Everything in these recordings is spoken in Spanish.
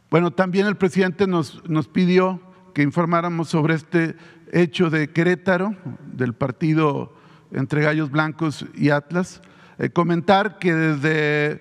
Bueno, también el presidente nos pidió que informáramos sobre este hecho de Querétaro, del partido entre Gallos Blancos y Atlas. Comentar que desde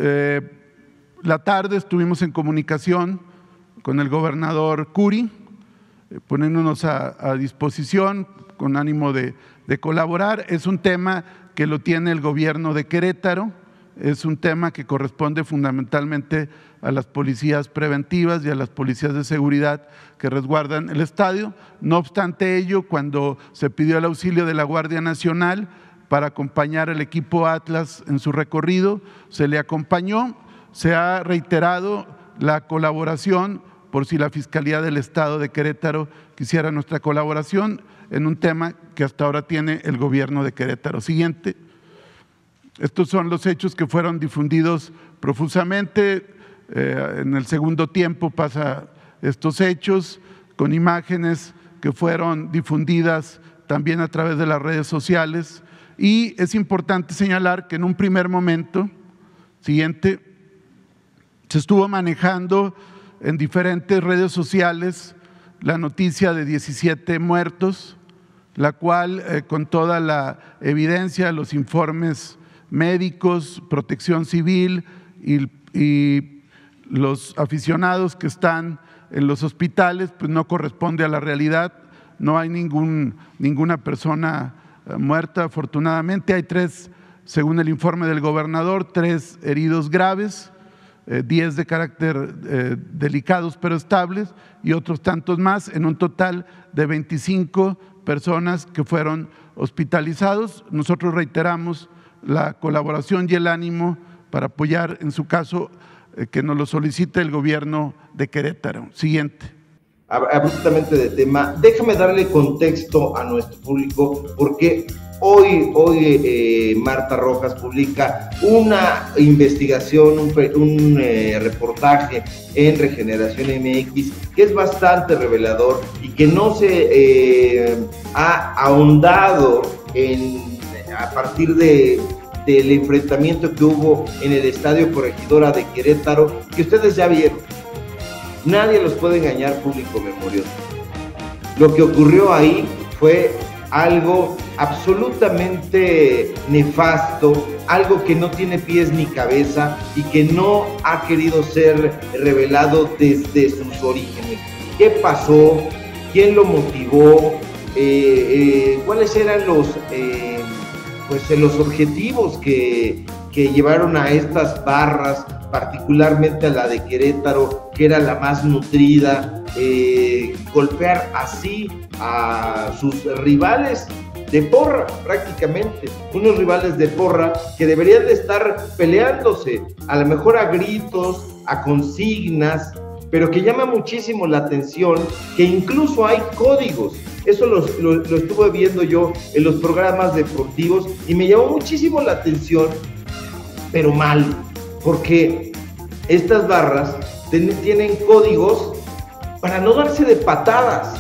la tarde estuvimos en comunicación con el gobernador Curi, poniéndonos a disposición con ánimo de colaborar. Es un tema que lo tiene el gobierno de Querétaro, es un tema que corresponde fundamentalmente a las policías preventivas y a las policías de seguridad que resguardan el estadio. No obstante ello, cuando se pidió el auxilio de la Guardia Nacional para acompañar al equipo Atlas en su recorrido, se le acompañó. Se ha reiterado la colaboración por si la Fiscalía del Estado de Querétaro quisiera nuestra colaboración en un tema que hasta ahora tiene el gobierno de Querétaro. Siguiente. Estos son los hechos que fueron difundidos profusamente. En el segundo tiempo pasa estos hechos con imágenes que fueron difundidas también a través de las redes sociales. Y es importante señalar que en un primer momento, siguiente, se estuvo manejando en diferentes redes sociales la noticia de 17 muertos, la cual con toda la evidencia, los informes médicos, Protección Civil y los aficionados que están en los hospitales, pues no corresponde a la realidad. No hay ninguna persona muerta, afortunadamente. Hay 3, según el informe del gobernador, 3 heridos graves, 10 de carácter delicados pero estables y otros tantos más, en un total de 25 personas que fueron hospitalizados. Nosotros reiteramos la colaboración y el ánimo para apoyar, en su caso, que nos lo solicite el gobierno de Querétaro. Siguiente. Abruptamente de tema, déjame darle contexto a nuestro público, porque hoy Marta Rojas publica una investigación, un reportaje en Regeneración MX que es bastante revelador y que no se ha ahondado a partir del enfrentamiento que hubo en el Estadio Corregidora de Querétaro, que ustedes ya vieron. Nadie los puede engañar, público memorioso. Lo que ocurrió ahí fue algo absolutamente nefasto, algo que no tiene pies ni cabeza y que no ha querido ser revelado desde sus orígenes. ¿Qué pasó? ¿Quién lo motivó? ¿Cuáles eran los objetivos que llevaron a estas barras, particularmente a la de Querétaro, que era la más nutrida, golpear así a sus rivales de porra, prácticamente, unos rivales de porra que deberían de estar peleándose, a lo mejor a gritos, a consignas, pero que llama muchísimo la atención que incluso hay códigos. Eso lo estuve viendo yo en los programas deportivos y me llamó muchísimo la atención, pero mal, porque estas barras tienen códigos para no darse de patadas.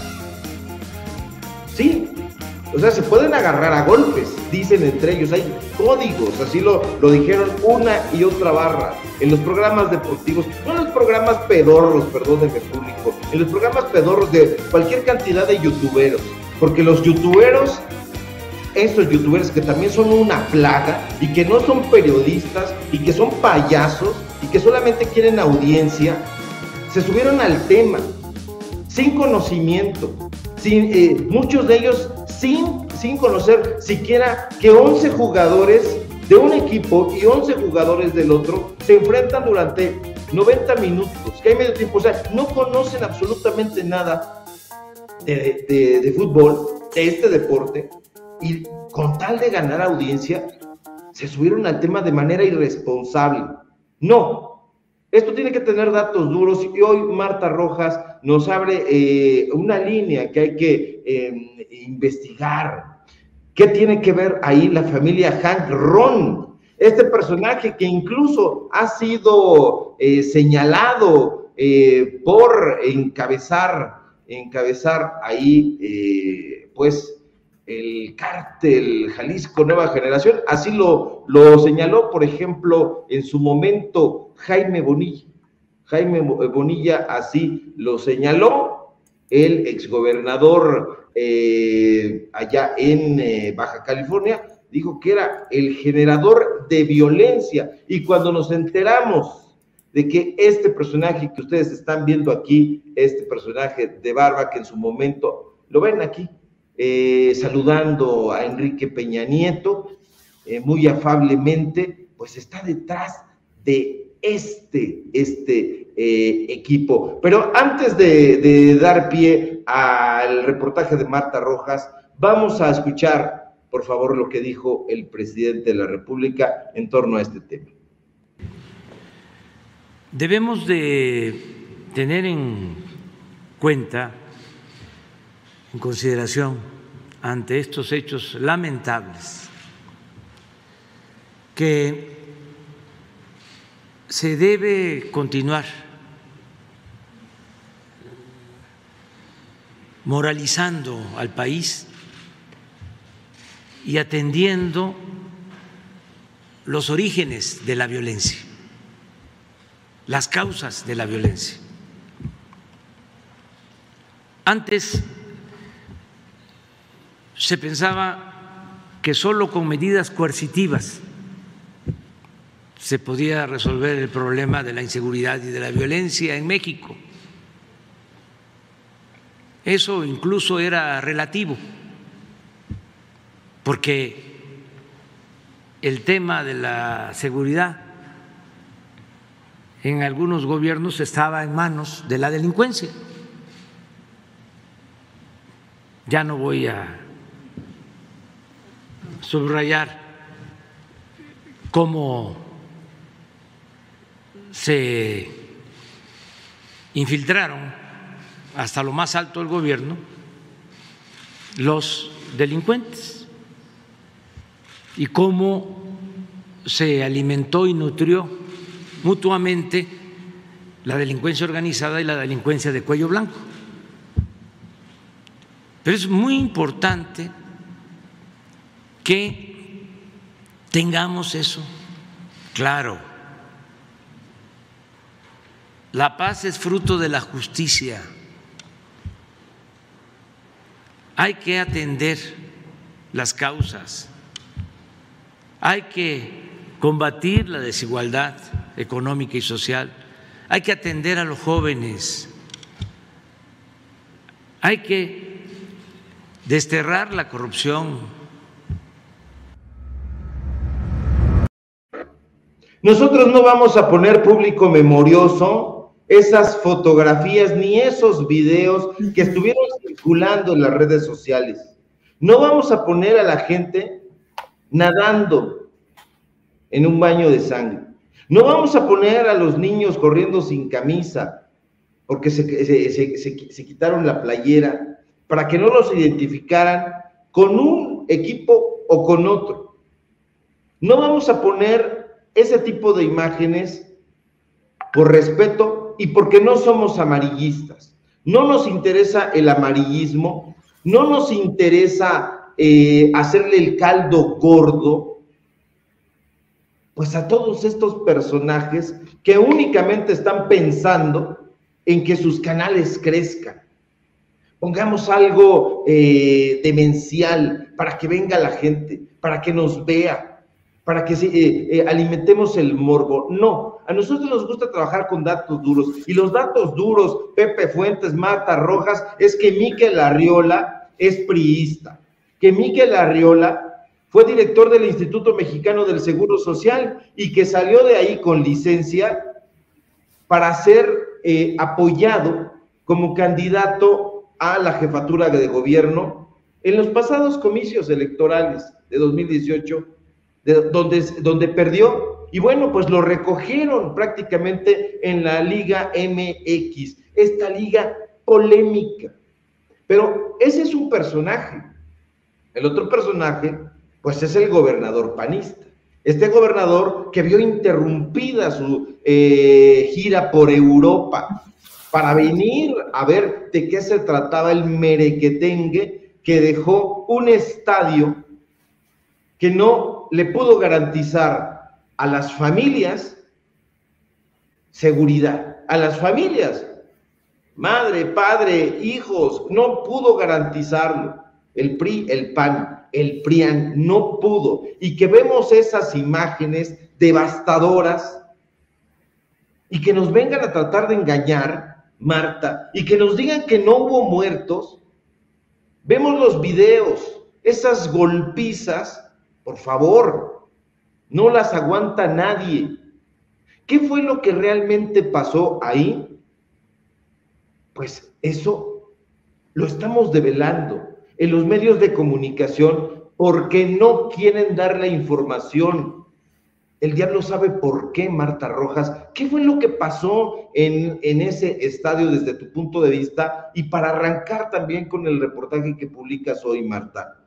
Sí, o sea, se pueden agarrar a golpes, dicen entre ellos, hay códigos, así lo dijeron una y otra barra, en los programas deportivos, no en los programas pedorros, perdónenme público, en los programas pedorros de cualquier cantidad de youtuberos, porque los youtuberos, estos youtubers que también son una plaga y que no son periodistas y que son payasos y que solamente quieren audiencia, se subieron al tema sin conocimiento, muchos de ellos sin conocer siquiera que 11 jugadores de un equipo y 11 jugadores del otro se enfrentan durante 90 minutos, que hay medio tiempo, o sea, no conocen absolutamente nada de fútbol, de este deporte, y con tal de ganar audiencia, se subieron al tema de manera irresponsable. No, esto tiene que tener datos duros, y hoy Marta Rojas nos abre una línea que hay que investigar. ¿Qué tiene que ver ahí la familia Hank Ron? Este personaje que incluso ha sido señalado por encabezar ahí, pues, el cártel Jalisco Nueva Generación. Así lo señaló, por ejemplo, en su momento Jaime Bonilla. Jaime Bonilla así lo señaló, el exgobernador allá en Baja California, dijo que era el generador de violencia. Y cuando nos enteramos de que este personaje que ustedes están viendo aquí, este personaje de barba que en su momento, lo ven aquí, saludando a Enrique Peña Nieto, muy afablemente, pues está detrás de este equipo. Pero antes de dar pie al reportaje de Marta Rojas, vamos a escuchar, por favor, lo que dijo el presidente de la República en torno a este tema. Debemos de tener en cuenta, en consideración, ante estos hechos lamentables, que se debe continuar moralizando al país y atendiendo los orígenes de la violencia, las causas de la violencia. Antes se pensaba que solo con medidas coercitivas se podía resolver el problema de la inseguridad y de la violencia en México. Eso incluso era relativo, porque el tema de la seguridad en algunos gobiernos estaba en manos de la delincuencia. Ya no voy a subrayar cómo se infiltraron hasta lo más alto del gobierno los delincuentes y cómo se alimentó y nutrió mutuamente la delincuencia organizada y la delincuencia de cuello blanco. Pero es muy importante que tengamos eso claro. La paz es fruto de la justicia. Hay que atender las causas, hay que combatir la desigualdad económica y social, hay que atender a los jóvenes, hay que desterrar la corrupción. Nosotros no vamos a poner público memorioso esas fotografías ni esos videos que estuvieron circulando en las redes sociales. No vamos a poner a la gente nadando en un baño de sangre. No vamos a poner a los niños corriendo sin camisa porque se quitaron la playera para que no los identificaran con un equipo o con otro. No vamos a poner ese tipo de imágenes por respeto y porque no somos amarillistas. No nos interesa el amarillismo, no nos interesa hacerle el caldo gordo pues a todos estos personajes que únicamente están pensando en que sus canales crezcan. Pongamos algo demencial para que venga la gente, para que nos vea, para que alimentemos el morbo. No, a nosotros nos gusta trabajar con datos duros, y los datos duros, Pepe Fuentes, Marta Rojas, es que Miquel Arriola es priista, que Miquel Arriola fue director del Instituto Mexicano del Seguro Social y que salió de ahí con licencia para ser apoyado como candidato a la jefatura de gobierno en los pasados comicios electorales de 2018, donde perdió, y bueno, pues lo recogieron prácticamente en la Liga MX, esta liga polémica. Pero ese es un personaje. El otro personaje, pues es el gobernador panista. Este gobernador que vio interrumpida su gira por Europa para venir a ver de qué se trataba el merequetengue que dejó un estadio que no le pudo garantizar a las familias seguridad a las familias. Madre, padre, hijos, no pudo garantizarlo. El PRI, el PAN, el PRIAN no pudo. Y que vemos esas imágenes devastadoras y que nos vengan a tratar de engañar, Marta, y que nos digan que no hubo muertos. Vemos los videos, esas golpizas, por favor, no las aguanta nadie. ¿Qué fue lo que realmente pasó ahí? Pues eso lo estamos develando en los medios de comunicación porque no quieren dar la información. El diablo sabe por qué, Marta Rojas. ¿Qué fue lo que pasó en ese estadio desde tu punto de vista? Y para arrancar también con el reportaje que publicas hoy, Marta.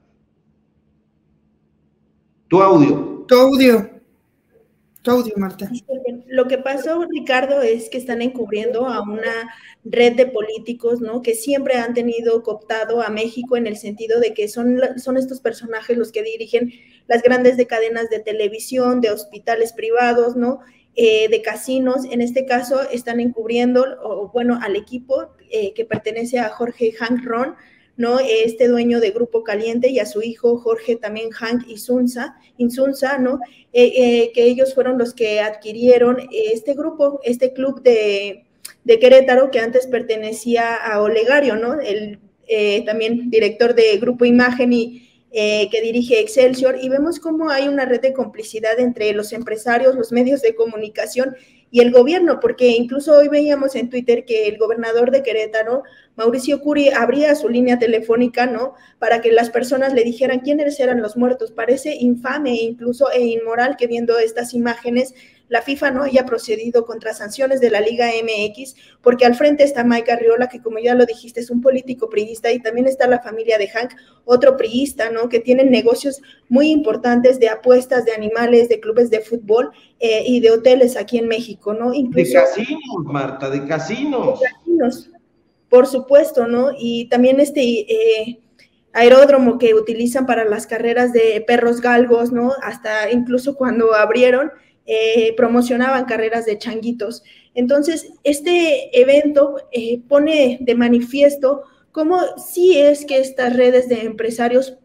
Tu audio. Tu audio, Marta. Lo que pasó, Ricardo, es que están encubriendo a una red de políticos, ¿no? Que siempre han tenido cooptado a México en el sentido de que son estos personajes los que dirigen las grandes cadenas de televisión, de hospitales privados, ¿no? De casinos. En este caso están encubriendo, al equipo que pertenece a Jorge Hank Ron, ¿no? Este dueño de Grupo Caliente, y a su hijo Jorge también Hank Insunza, ¿no? Que ellos fueron los que adquirieron este grupo, este club de Querétaro, que antes pertenecía a Olegario, ¿no? El también director de Grupo Imagen y que dirige Excelsior, y vemos cómo hay una red de complicidad entre los empresarios, los medios de comunicación y el gobierno, porque incluso hoy veíamos en Twitter que el gobernador de Querétaro, Mauricio Curi, abría su línea telefónica, ¿no? Para que las personas le dijeran quiénes eran los muertos. Parece infame incluso e inmoral que viendo estas imágenes la FIFA no haya procedido contra sanciones de la Liga MX, porque al frente está Mike Arriola, que como ya lo dijiste es un político priista, y también está la familia de Hank, otro priista, ¿no? Que tienen negocios muy importantes de apuestas, de animales, de clubes de fútbol y de hoteles aquí en México, ¿no? Incluso, de casinos, Marta, de casinos. De casinos, por supuesto, ¿no? Y también aeródromo que utilizan para las carreras de perros galgos, ¿no? Hasta incluso cuando abrieron, promocionaban carreras de changuitos. Entonces, este evento pone de manifiesto cómo sí es que estas redes de empresarios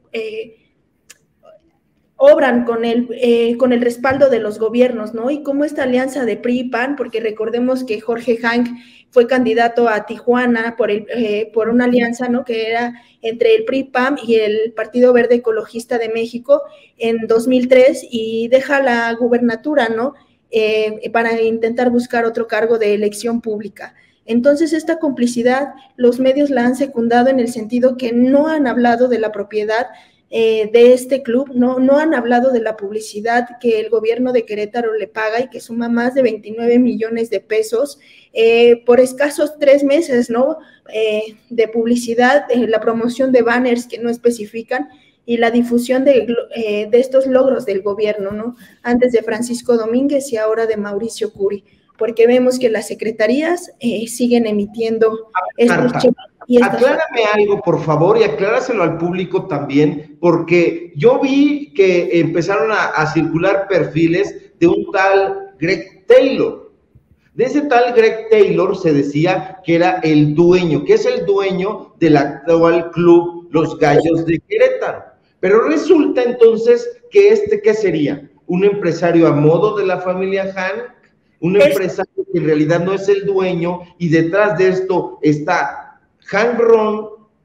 obran con el respaldo de los gobiernos, ¿no? Y cómo esta alianza de PRI y PAN, porque recordemos que Jorge Hank fue candidato a Tijuana por una alianza, ¿no? Que era entre el PRI-PAN y el Partido Verde Ecologista de México en 2003, y deja la gubernatura, ¿no? Para intentar buscar otro cargo de elección pública. Entonces, esta complicidad, los medios la han secundado en el sentido que no han hablado de la propiedad de este club, no han hablado de la publicidad que el gobierno de Querétaro le paga y que suma más de 29 millones de pesos por escasos 3 meses, ¿no? De publicidad, la promoción de banners que no especifican y la difusión de estos logros del gobierno, ¿no? Antes de Francisco Domínguez y ahora de Mauricio Curi, porque vemos que las secretarías siguen emitiendo estos cheques. Aclárame algo, por favor, y acláraselo al público también, porque yo vi que empezaron a circular perfiles de un tal Greg Taylor. De ese tal Greg Taylor se decía que era el dueño, que es el dueño del actual club Los Gallos de Querétaro. Pero resulta entonces que ¿qué sería? ¿Un empresario a modo de la familia Hank? Un empresario que en realidad no es el dueño, y detrás de esto está Hank Ron,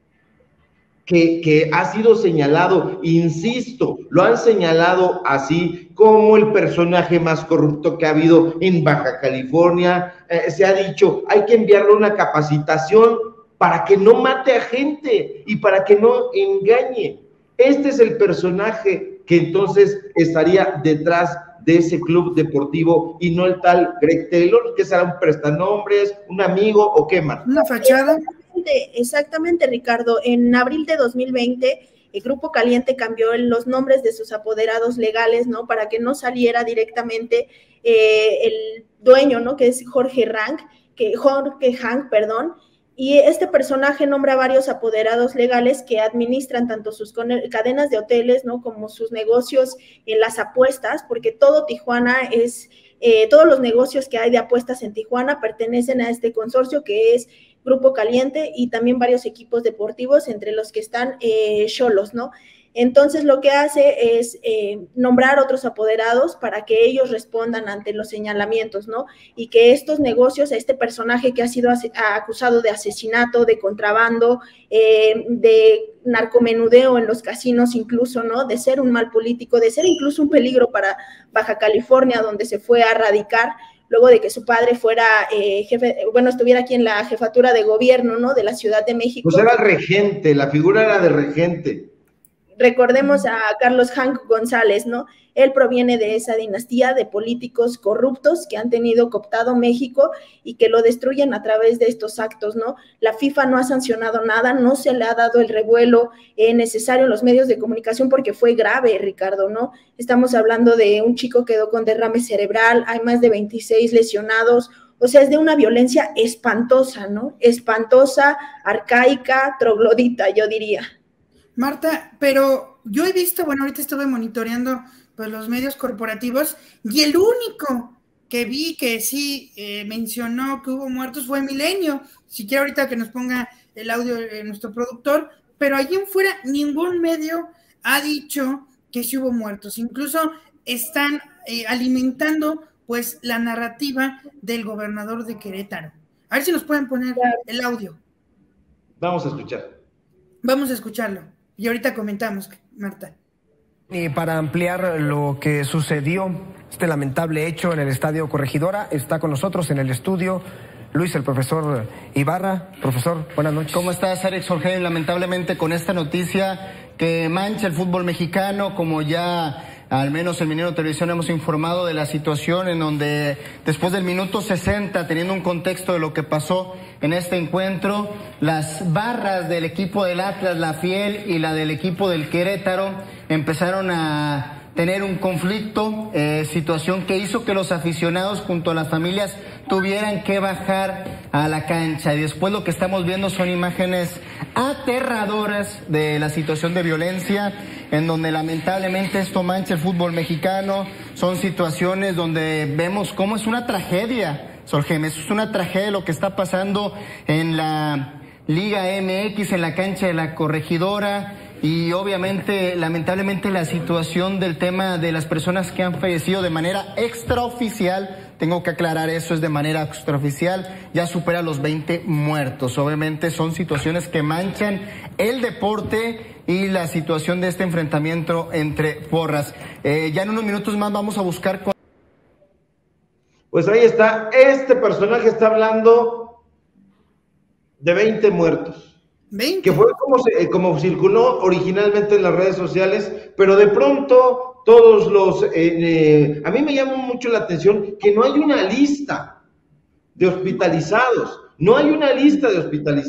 que ha sido señalado, insisto, lo han señalado así como el personaje más corrupto que ha habido en Baja California. Se ha dicho, hay que enviarle una capacitación para que no mate a gente y para que no engañe. Este es el personaje que entonces estaría detrás de ese club deportivo, y no el tal Greg Taylor, que será un prestanombres, un amigo o qué más. Una fachada. Exactamente, Ricardo. En abril de 2020, el Grupo Caliente cambió los nombres de sus apoderados legales, ¿no? Para que no saliera directamente el dueño, ¿no? Que es Jorge Hank, y este personaje nombra varios apoderados legales que administran tanto sus cadenas de hoteles, ¿no? Como sus negocios en las apuestas, porque todo Tijuana es todos los negocios que hay de apuestas en Tijuana pertenecen a este consorcio que es Grupo Caliente y también varios equipos deportivos, entre los que están Xolos, ¿no? Entonces lo que hace es nombrar otros apoderados para que ellos respondan ante los señalamientos, ¿no? Y que estos negocios, este personaje que ha sido acusado de asesinato, de contrabando, de narcomenudeo en los casinos incluso, ¿no? De ser un mal político, de ser incluso un peligro para Baja California, donde se fue a radicar, luego de que su padre fuera estuviera aquí en la jefatura de gobierno, ¿no? De la Ciudad de México. Pues era el regente, la figura era de regente. Recordemos a Carlos Hank González, ¿no? Él proviene de esa dinastía de políticos corruptos que han tenido cooptado México y que lo destruyen a través de estos actos, ¿no? La FIFA no ha sancionado nada, no se le ha dado el revuelo necesario en los medios de comunicación porque fue grave, Ricardo, ¿no? Estamos hablando de un chico que quedó con derrame cerebral, hay más de 26 lesionados, o sea, es de una violencia espantosa, ¿no? Espantosa, arcaica, troglodita, yo diría. Marta, pero yo he visto, bueno, ahorita estuve monitoreando pues, los medios corporativos y el único que vi que sí mencionó que hubo muertos fue Milenio. Si quiere ahorita que nos ponga el audio nuestro productor, pero allí en fuera ningún medio ha dicho que sí hubo muertos. Incluso están alimentando pues la narrativa del gobernador de Querétaro. A ver si nos pueden poner el audio. Vamos a escuchar. Vamos a escucharlo. Y ahorita comentamos, Marta. Y para ampliar lo que sucedió, este lamentable hecho en el Estadio Corregidora, está con nosotros en el estudio Luis, el profesor Ibarra. Profesor, buenas noches. ¿Cómo estás, Alex Jorge? Lamentablemente con esta noticia que mancha el fútbol mexicano, como ya al menos en Milenio Televisión hemos informado de la situación en donde después del minuto 60, teniendo un contexto de lo que pasó en este encuentro, las barras del equipo del Atlas, la Fiel y la del equipo del Querétaro, empezaron a tener un conflicto, situación que hizo que los aficionados junto a las familias tuvieran que bajar a la cancha. Y después lo que estamos viendo son imágenes aterradoras de la situación de violencia, en donde lamentablemente esto mancha el fútbol mexicano. Son situaciones donde vemos cómo es una tragedia, Solgem, es una tragedia lo que está pasando en la Liga MX, en la cancha de la Corregidora. Y obviamente, lamentablemente, la situación del tema de las personas que han fallecido de manera extraoficial, tengo que aclarar eso, es de manera extraoficial, ya supera los 20 muertos. Obviamente son situaciones que manchan el deporte y la situación de este enfrentamiento entre porras. Ya en unos minutos más vamos a buscar... Pues ahí está, este personaje está hablando de 20 muertos. 20. Que fue como circuló originalmente en las redes sociales, pero de pronto todos los... a mí me llama mucho la atención que no hay una lista de hospitalizados, no hay una lista de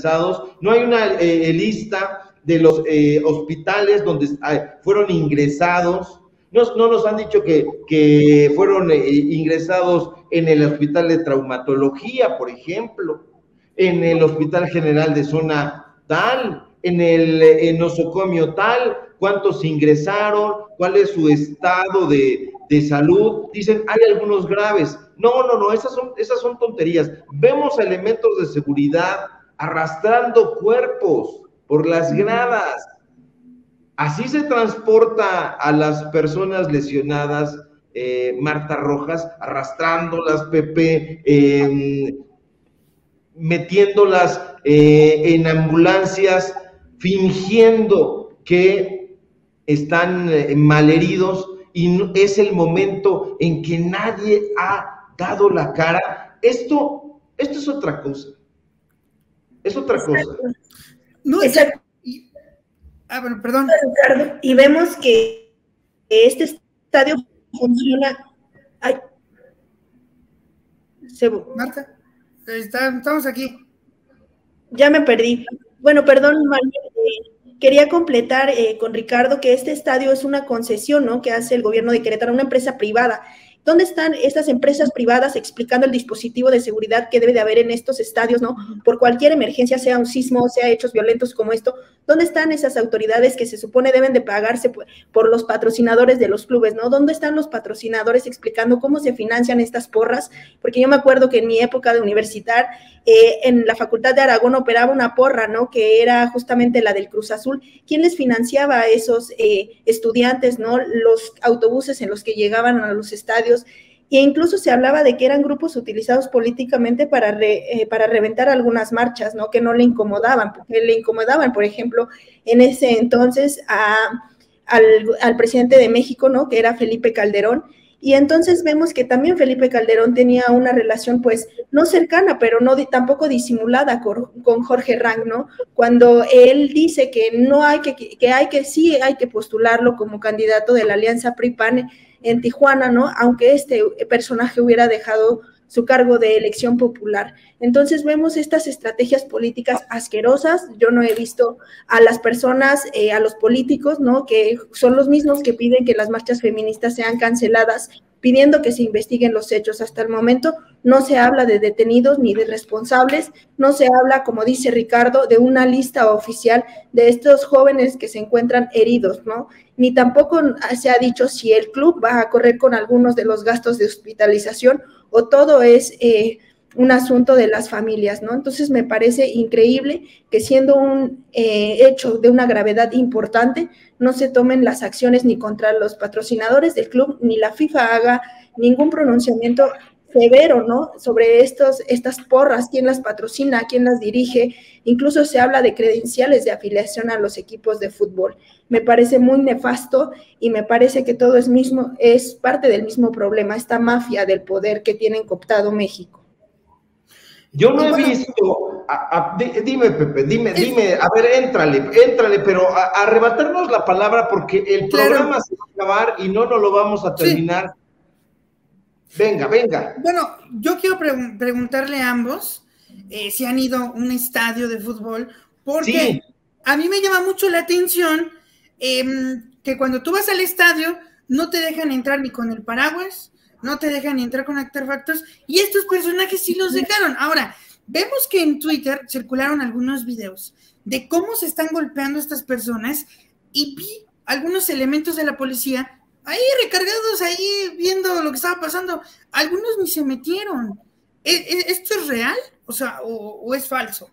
lista de los hospitales donde fueron ingresados. No nos han dicho que fueron ingresados en el hospital de traumatología, por ejemplo, en el Hospital General de Zona tal, en el nosocomio tal, cuántos ingresaron, cuál es su estado de salud. Dicen, hay algunos graves. No, esas son tonterías. Vemos elementos de seguridad arrastrando cuerpos por las gradas. Así se transporta a las personas lesionadas, Marta Rojas, arrastrándolas, Pepe, metiéndolas en ambulancias, fingiendo que están malheridos, y es el momento en que nadie ha dado la cara. Esto es otra cosa. Es otra cosa. No, exacto. Bueno, perdón. Ricardo, y vemos que este estadio funciona. Ay. Marta, estamos aquí. Ya me perdí. Bueno, perdón, Manuel, quería completar con Ricardo que este estadio es una concesión, ¿no?, que hace el gobierno de Querétaro, una empresa privada ¿Dónde están estas empresas privadas explicando el dispositivo de seguridad que debe de haber en estos estadios, ¿no? Por cualquier emergencia, sea un sismo, sea hechos violentos como esto, ¿dónde están esas autoridades que se supone deben de pagarse por los patrocinadores de los clubes, ¿no? ¿Dónde están los patrocinadores explicando cómo se financian estas porras? Porque yo me acuerdo que en mi época de universitar, en la Facultad de Aragón operaba una porra, ¿no? Que era justamente la del Cruz Azul. ¿Quién les financiaba a esos estudiantes, ¿no? Los autobuses en los que llegaban a los estadios, e incluso se hablaba de que eran grupos utilizados políticamente para reventar algunas marchas, ¿no? Que no le incomodaban, porque le incomodaban, por ejemplo, en ese entonces al presidente de México, ¿no? Que era Felipe Calderón. Y entonces vemos que también Felipe Calderón tenía una relación, pues, no cercana, pero no tampoco disimulada con Jorge Rang, ¿no? Cuando él dice que no hay sí hay que postularlo como candidato de la Alianza PRI-PAN en Tijuana, ¿no? Aunque este personaje hubiera dejado su cargo de elección popular. Entonces vemos estas estrategias políticas asquerosas. Yo no he visto a las personas, a los políticos, ¿no? Que son los mismos que piden que las marchas feministas sean canceladas, pidiendo que se investiguen los hechos. Hasta el momento no se habla de detenidos ni de responsables, no se habla, como dice Ricardo, de una lista oficial de estos jóvenes que se encuentran heridos, ¿no? Ni tampoco se ha dicho si el club va a correr con algunos de los gastos de hospitalización o todo es un asunto de las familias, ¿no? Entonces me parece increíble que siendo un hecho de una gravedad importante, no se tomen las acciones ni contra los patrocinadores del club, ni la FIFA haga ningún pronunciamiento severo, ¿no? Sobre estas porras, quién las patrocina, quién las dirige, incluso se habla de credenciales de afiliación a los equipos de fútbol. Me parece muy nefasto y me parece que todo es parte del mismo problema, esta mafia del poder que tienen cooptado México. Yo no he visto, dime Pepe, dime, a ver, éntrale, pero arrebatarnos la palabra porque el programa se va a acabar y no nos lo vamos a terminar. Sí. Venga. Bueno, yo quiero preguntarle a ambos si han ido a un estadio de fútbol, porque a mí me llama mucho la atención que cuando tú vas al estadio no te dejan entrar ni con el paraguas, no te dejan ni entrar con artefactos, y estos personajes sí los dejaron. Ahora, vemos que en Twitter circularon algunos videos de cómo se están golpeando estas personas, y vi algunos elementos de la policía ahí recargados, ahí viendo lo que estaba pasando. Algunos ni se metieron. ¿Esto es real? O sea, ¿o es falso?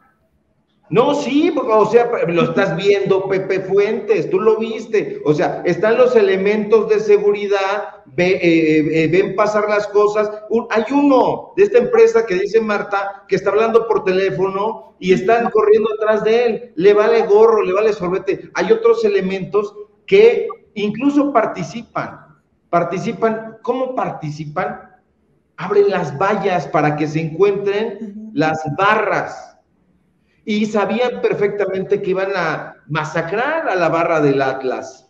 No, sí, o sea, lo estás viendo, Pepe Fuentes, tú lo viste, o sea, están los elementos de seguridad, ven pasar las cosas. Hay uno de esta empresa que dice Marta, que está hablando por teléfono y están corriendo atrás de él, le vale gorro, le vale sorbete. Hay otros elementos que incluso participan. ¿Cómo participan? Abren las vallas para que se encuentren las barras. Y sabían perfectamente que iban a masacrar a la barra del Atlas.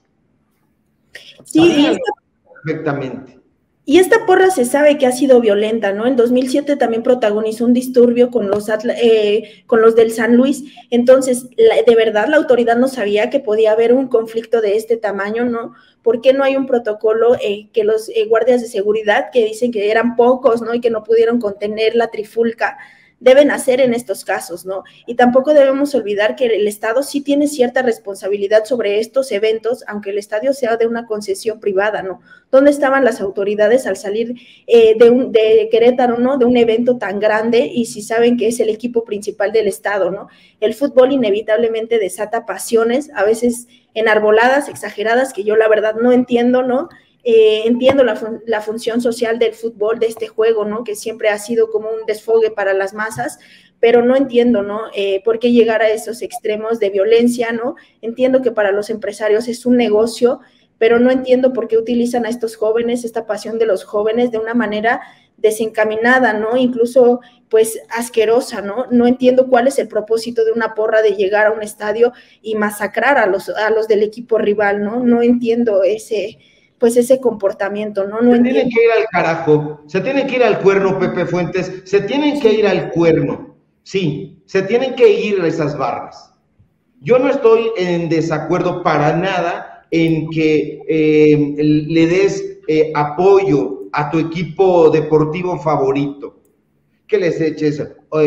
Sí, perfectamente. Y esta porra se sabe que ha sido violenta, ¿no? En 2007 también protagonizó un disturbio con los del San Luis. Entonces, de verdad, la autoridad no sabía que podía haber un conflicto de este tamaño, ¿no? ¿Por qué no hay un protocolo que los guardias de seguridad, que dicen que eran pocos, ¿no? Y que no pudieron contener la trifulca, deben hacer en estos casos, ¿no? Y tampoco debemos olvidar que el Estado sí tiene cierta responsabilidad sobre estos eventos, aunque el estadio sea de una concesión privada, ¿no? ¿Dónde estaban las autoridades al salir de Querétaro, ¿no? De un evento tan grande, y si saben que es el equipo principal del Estado, ¿no? El fútbol inevitablemente desata pasiones, a veces enarboladas, exageradas, que yo la verdad no entiendo, ¿no? Entiendo la función social del fútbol, de este juego, ¿no? Que siempre ha sido como un desfogue para las masas, pero no entiendo, ¿no? ¿Por qué llegar a esos extremos de violencia, ¿no? Entiendo que para los empresarios es un negocio, pero no entiendo por qué utilizan a estos jóvenes, esta pasión de los jóvenes, de una manera desencaminada, ¿no? Incluso, pues, asquerosa, ¿no? No entiendo cuál es el propósito de una porra de llegar a un estadio y masacrar a los del equipo rival, ¿no? No entiendo ese comportamiento, ¿no? Se tienen que ir al carajo, se tienen que ir al cuerno, Pepe Fuentes, se tienen que ir al cuerno, sí, se tienen que ir a esas barras. Yo no estoy en desacuerdo para nada en que le des apoyo a tu equipo deportivo favorito, que les eches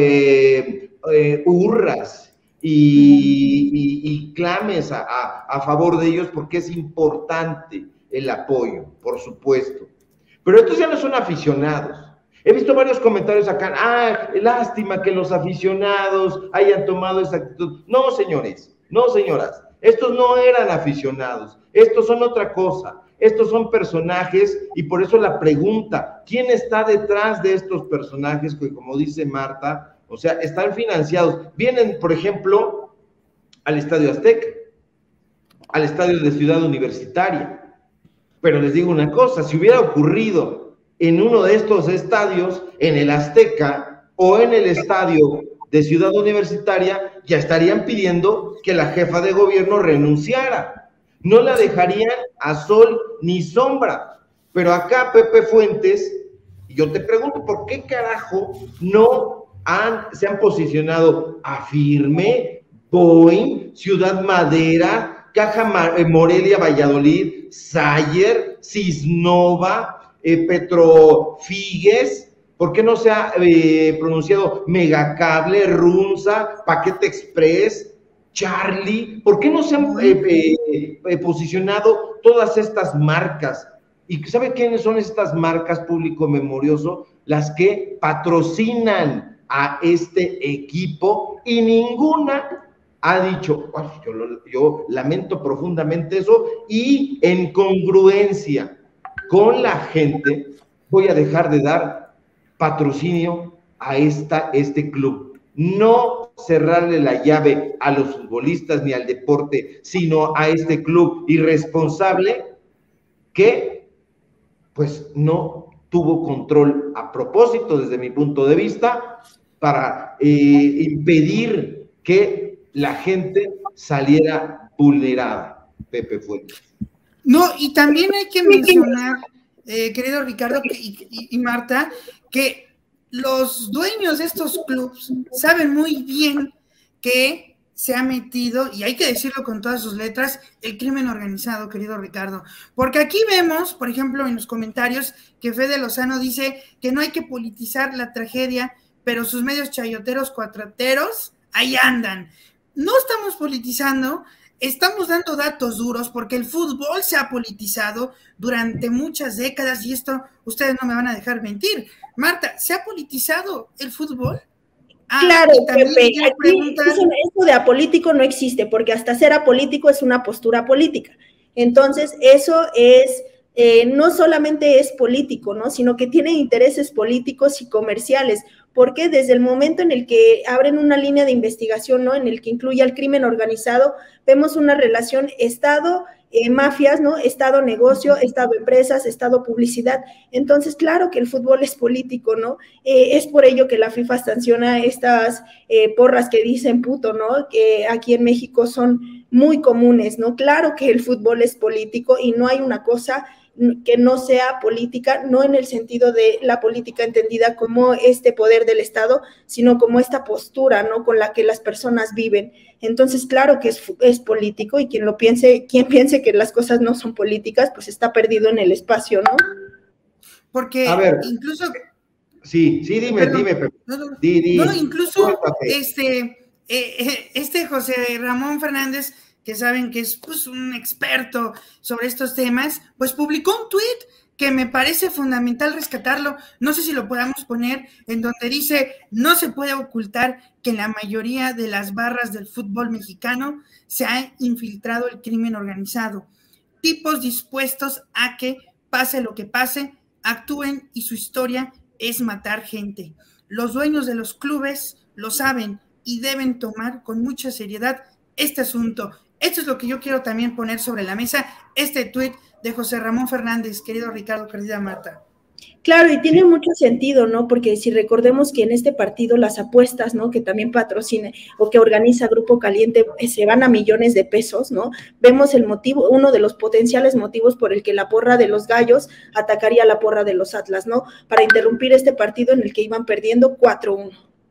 hurras y clames a favor de ellos, porque es importante el apoyo, por supuesto. Pero estos ya no son aficionados. He visto varios comentarios acá, lástima que los aficionados hayan tomado esa actitud. No, señores, no, señoras, estos no eran aficionados, estos son otra cosa, estos son personajes, y por eso la pregunta, ¿quién está detrás de estos personajes que, como dice Marta, o sea, están financiados? Vienen, por ejemplo, al Estadio Azteca, al Estadio de Ciudad Universitaria, pero les digo una cosa, si hubiera ocurrido en uno de estos estadios, en el Azteca o en el estadio de Ciudad Universitaria, ya estarían pidiendo que la jefa de gobierno renunciara. No la dejarían a sol ni sombra. Pero acá Pepe Fuentes, yo te pregunto, ¿por qué carajo no se han posicionado a Firme, Boeing, Ciudad Madera, Caja Morelia, Valladolid, Sayer, Cisnova, Petrofigues? ¿Por qué no se ha pronunciado Megacable, Runza, Paquete Express, Charlie? ¿Por qué no se han posicionado todas estas marcas? ¿Y sabe quiénes son estas marcas, público memorioso? Las que patrocinan a este equipo, y ninguna ha dicho, yo lamento profundamente eso, y en congruencia con la gente voy a dejar de dar patrocinio a este club. No cerrarle la llave a los futbolistas ni al deporte, sino a este club irresponsable que pues no tuvo control a propósito, desde mi punto de vista, para impedir que la gente saliera vulnerada. Pepe Fuentes. No, y también hay que mencionar, querido Ricardo y Marta, que los dueños de estos clubes saben muy bien que se ha metido, y hay que decirlo con todas sus letras, el crimen organizado, querido Ricardo. Porque aquí vemos, por ejemplo, en los comentarios, que Fede Lozano dice que no hay que politizar la tragedia, pero sus medios chayoteros, cuatrateros, ahí andan. No estamos politizando, estamos dando datos duros, porque el fútbol se ha politizado durante muchas décadas, y esto ustedes no me van a dejar mentir. Marta, ¿se ha politizado el fútbol? Claro, Pepe, aquí eso de apolítico no existe, porque hasta ser apolítico es una postura política. Entonces, eso es, no solamente es político, ¿no?, sino que tiene intereses políticos y comerciales, porque desde el momento en el que abren una línea de investigación, ¿no?, en el que incluye al crimen organizado, vemos una relación Estado, mafias, ¿no?, Estado-negocio, Estado-empresas, Estado-publicidad. Entonces, claro que el fútbol es político, ¿no? Es por ello que la FIFA sanciona estas porras que dicen puto, ¿no?, que aquí en México son muy comunes, ¿no? Claro que el fútbol es político, y no hay una cosa que no sea política, no en el sentido de la política entendida como este poder del Estado, sino como esta postura, ¿no?, con la que las personas viven. Entonces, claro que es político, y quien piense que las cosas no son políticas, pues está perdido en el espacio, ¿no? Porque a ver, incluso... Sí, dime, Pepe. No, incluso José Ramón Fernández, que saben que es pues un experto sobre estos temas, pues publicó un tuit que me parece fundamental rescatarlo. No sé si lo podamos poner, en donde dice: no se puede ocultar que en la mayoría de las barras del fútbol mexicano se ha infiltrado el crimen organizado. Tipos dispuestos a que, pase lo que pase, actúen, y su historia es matar gente. Los dueños de los clubes lo saben y deben tomar con mucha seriedad este asunto. Esto es lo que yo quiero también poner sobre la mesa, este tuit de José Ramón Fernández, querido Ricardo, querida Marta. Claro, y tiene mucho sentido, ¿no? Porque si recordemos que en este partido las apuestas, ¿no?, que también patrocina o que organiza Grupo Caliente, se van a millones de pesos, ¿no? Vemos el motivo, uno de los potenciales motivos por el que la porra de los Gallos atacaría a la porra de los Atlas, ¿no?, para interrumpir este partido en el que iban perdiendo 4-1.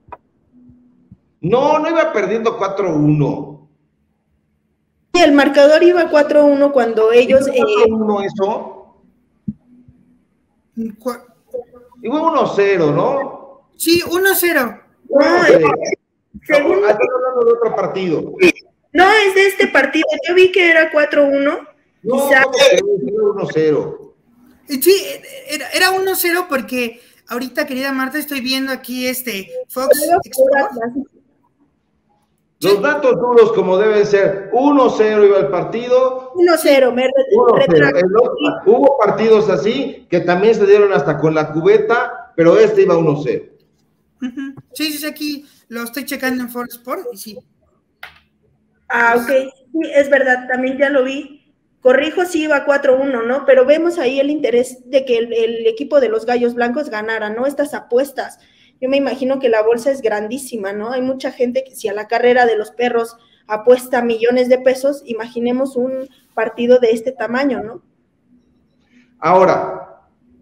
No iba perdiendo 4-1. Y el marcador iba 4-1 cuando ellos... ¿4-1 eso? Y fue 1-0, ¿no? Sí, 1-0. No, según... Estás hablando de otro partido. No, es de este partido. Yo vi que era 4-1. No, Quizá... 1-0. Sí, era 1-0 porque ahorita, querida Marta, estoy viendo aquí Fox Export. Los datos duros como deben ser. 1-0 iba el partido. 1-0, me retracto. Hubo partidos así que también se dieron hasta con la cubeta, pero iba 1-0. Sí, aquí lo estoy checando en Fox Sport y sí. Ah, ok, sí, es verdad, también ya lo vi. Corrijo, sí iba 4-1, ¿no? Pero vemos ahí el interés de que el equipo de los Gallos Blancos ganara, ¿no? Estas apuestas. Yo me imagino que la bolsa es grandísima, ¿no? Hay mucha gente que si a la carrera de los perros apuesta millones de pesos, imaginemos un partido de este tamaño, ¿no? Ahora,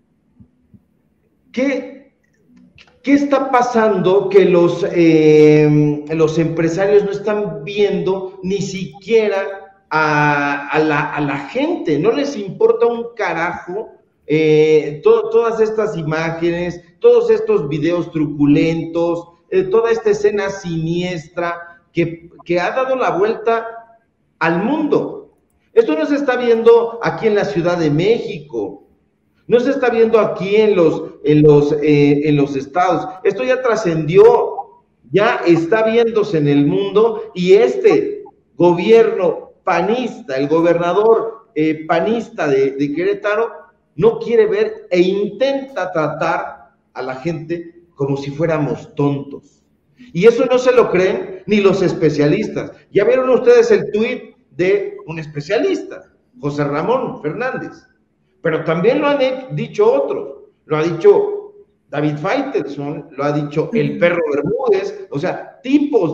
¿qué está pasando que los empresarios no están viendo ni siquiera a la gente? No les importa un carajo todas estas imágenes, todos estos videos truculentos, toda esta escena siniestra que ha dado la vuelta al mundo. Esto no se está viendo aquí en la Ciudad de México, no se está viendo aquí en los estados. Esto ya trascendió, ya está viéndose en el mundo, y este gobierno panista, el gobernador panista de Querétaro, no quiere ver e intenta tratar a la gente como si fuéramos tontos. Y eso no se lo creen ni los especialistas. Ya vieron ustedes el tuit de un especialista, José Ramón Fernández, pero también lo han dicho otros. Lo ha dicho David Faitelson, lo ha dicho el Perro Bermúdez, o sea, tipos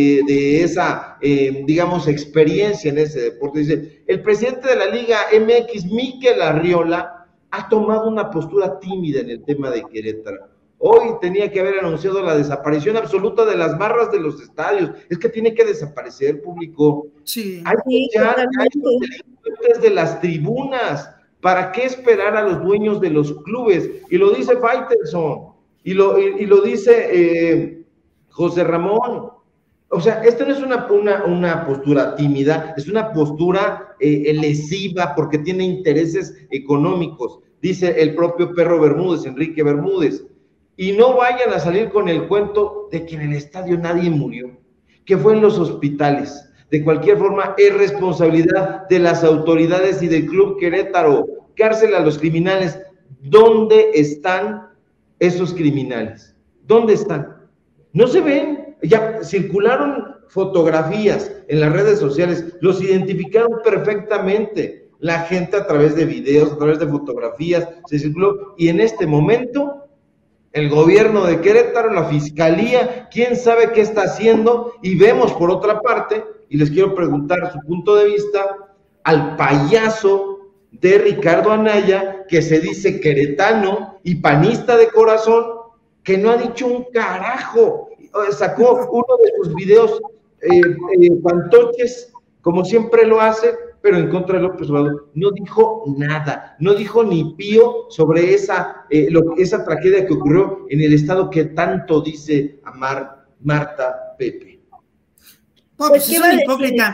de esa, digamos, experiencia en ese deporte. Dice, el presidente de la Liga MX, Mikel Arriola, ha tomado una postura tímida en el tema de Querétaro. Hoy tenía que haber anunciado la desaparición absoluta de las barras de los estadios. Es que tiene que desaparecer, público. Sí. Hay que echar a los delincuentes de las tribunas. ¿Para qué esperar a los dueños de los clubes? Y lo dice Faitelson, y lo dice José Ramón. O sea, esta no es una postura tímida, es una postura lesiva porque tiene intereses económicos, dice el propio Perro Bermúdez, Enrique Bermúdez. Y no vayan a salir con el cuento de que en el estadio nadie murió, que fue en los hospitales. De cualquier forma, es responsabilidad de las autoridades y del Club Querétaro. Cárcel a los criminales. ¿Dónde están esos criminales? ¿Dónde están? No se ven. Ya circularon fotografías en las redes sociales, los identificaron perfectamente. La gente a través de videos, a través de fotografías, se circuló. Y en este momento, el gobierno de Querétaro, la fiscalía, quién sabe qué está haciendo. Y vemos por otra parte, y les quiero preguntar su punto de vista, al payaso de Ricardo Anaya, que se dice queretano y panista de corazón, que no ha dicho un carajo. Sacó uno de sus videos fantoches, como siempre lo hace, pero en contra de López Obrador. No dijo nada, no dijo ni pío sobre esa tragedia que ocurrió en el estado que tanto dice amar Marta Pepe. Pues es un hipócrita.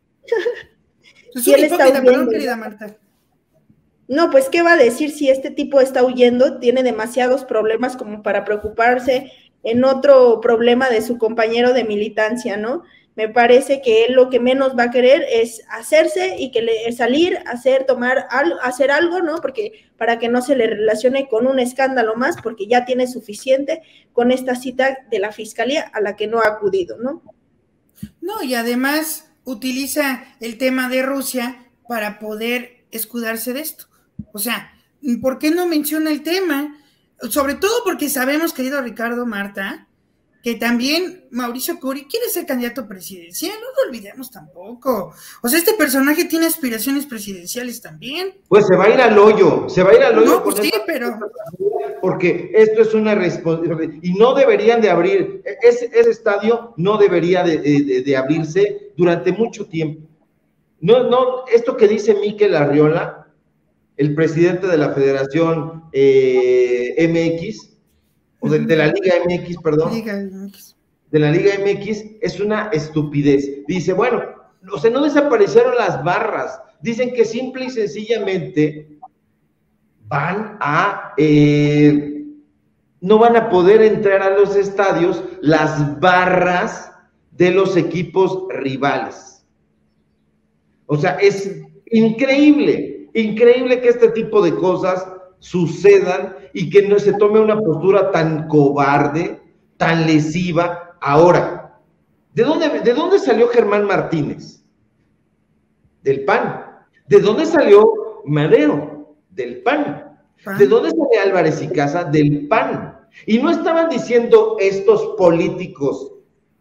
Es un hipócrita, perdón, querida Marta. No, pues, ¿qué va a decir si este tipo está huyendo? Tiene demasiados problemas como para preocuparse en otro problema de su compañero de militancia, ¿no? Me parece que él lo que menos va a querer es hacerse y salir, hacer algo, ¿no? Porque para que no se le relacione con un escándalo más, porque ya tiene suficiente con esta cita de la fiscalía a la que no ha acudido, ¿no? No, y además utiliza el tema de Rusia para poder escudarse de esto. O sea, ¿por qué no menciona el tema? Sobre todo porque sabemos, querido Ricardo, Marta, que también Mauricio Curi quiere ser candidato presidencial, no lo olvidemos tampoco. O sea, este personaje tiene aspiraciones presidenciales también. Pues se va a ir al hoyo, No, pues sí, pero... Porque esto es una responsabilidad, y no deberían de abrir, ese estadio no debería de abrirse durante mucho tiempo. No, esto que dice Mikel Arriola, el presidente de la Federación MX, o de la Liga MX, perdón, de la Liga MX, es una estupidez. Dice, bueno, o sea, no desaparecieron las barras, dicen que simple y sencillamente no van a poder entrar a los estadios las barras de los equipos rivales. O sea, es increíble que este tipo de cosas sucedan y que no se tome una postura tan cobarde, tan lesiva. Ahora, ¿de dónde salió Germán Martínez? Del PAN. ¿De dónde salió Madero? Del PAN. ¿De dónde sale Álvarez y Casa? Del PAN. Y no estaban diciendo estos políticos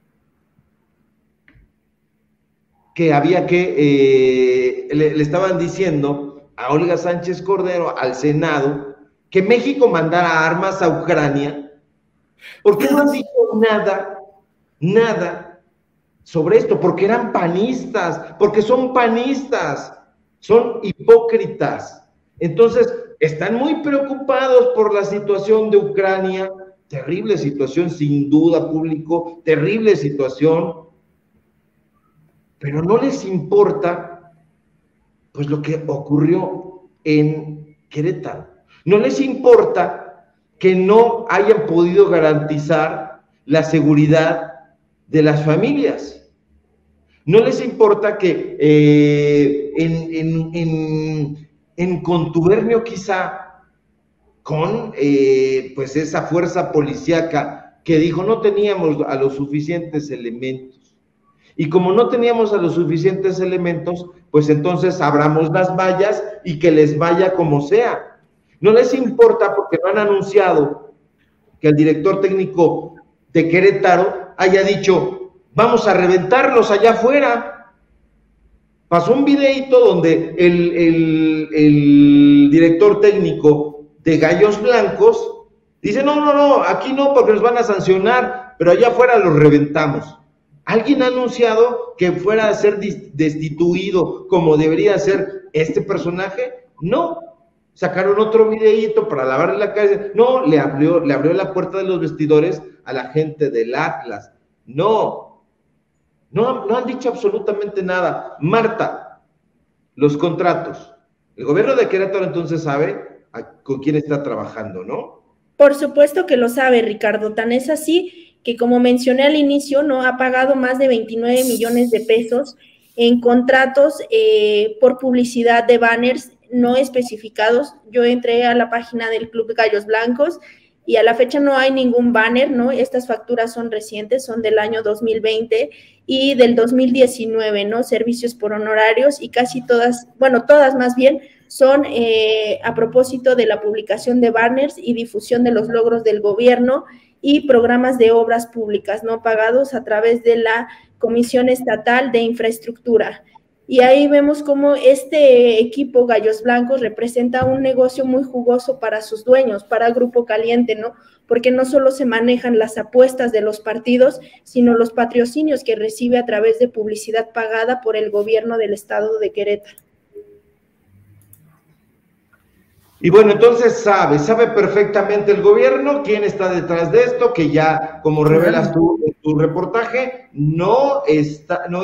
que había que, le estaban diciendo a Olga Sánchez Cordero, al Senado, que México mandara armas a Ucrania. ¿Por qué no han dicho nada sobre esto? Porque eran panistas, porque son panistas, son hipócritas. Entonces, están muy preocupados por la situación de Ucrania, terrible situación sin duda, público, terrible situación, pero no les importa pues lo que ocurrió en Querétaro. No les importa que no hayan podido garantizar la seguridad de las familias. No les importa que en contubernio quizá con pues esa fuerza policíaca que dijo no teníamos a los suficientes elementos. Y como no teníamos a los suficientes elementos, pues entonces abramos las vallas y que les vaya como sea. No les importa porque no han anunciado que el director técnico de Querétaro haya dicho, vamos a reventarlos allá afuera. Pasó un videito donde el director técnico de Gallos Blancos dice, no, aquí no porque nos van a sancionar, pero allá afuera los reventamos. ¿Alguien ha anunciado que fuera a ser destituido como debería ser este personaje? No. Sacaron otro videíto para lavarle la cara. No, le abrió la puerta de los vestidores a la gente del Atlas. No han dicho absolutamente nada. Marta, los contratos. El gobierno de Querétaro entonces sabe con quién está trabajando, ¿no? Por supuesto que lo sabe, Ricardo. Tan es así que, como mencioné al inicio, no ha pagado más de 29 millones de pesos en contratos por publicidad de banners no especificados. Yo entré a la página del Club Gallos Blancos y a la fecha no hay ningún banner, ¿no? Estas facturas son recientes, son del año 2020 y del 2019, ¿no? Servicios por honorarios, y casi todas, bueno, todas más bien, son a propósito de la publicación de banners y difusión de los logros del gobierno y programas de obras públicas no pagados a través de la Comisión Estatal de Infraestructura. Y ahí vemos cómo este equipo Gallos Blancos representa un negocio muy jugoso para sus dueños, para Grupo Caliente, ¿no? Porque no solo se manejan las apuestas de los partidos, sino los patrocinios que recibe a través de publicidad pagada por el gobierno del estado de Querétaro. Y bueno, entonces sabe perfectamente el gobierno quién está detrás de esto, que ya, como revelas tú en tu reportaje, no es